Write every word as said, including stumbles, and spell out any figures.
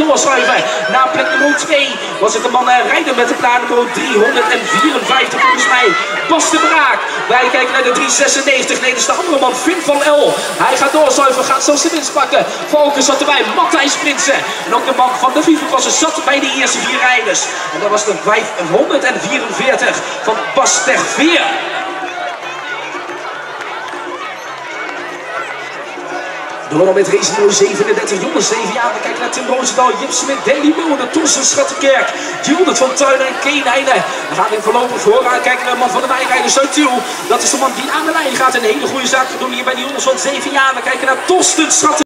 doorschuiven. Na plek nummer twee was het de man rijden met de plaat nummer driehonderdvierenvijftig volgens mij. Bas de Braak. Wij kijken naar de driehonderdzesennegentig. Nee, dat is de andere man, Vin van El. Hij gaat doorschuiven, gaat zelfs de winst pakken. Valken zat erbij, Matthijs Prinsen. En ook de man van de FIFA-klasse zat bij de eerste vier rijders. En dat was de vijfhonderdvierenveertig van Bas ter Veer. Door met race nummer zevenendertig, jongens, zeven jaar. We kijken naar Tim Roosendaal, Jip Smit, Danny Mulder, Tossen, Schattenkerk, Gilbert van Tuinen en Keenheijnen. We gaan in voorlopig vooraan kijken naar de man van de wijnrijders uit Tiel. Dat is de man die aan de lijn gaat en een hele goede zaak te doen hier bij die jongens van zeven jaar. We kijken naar Torsten Schatten.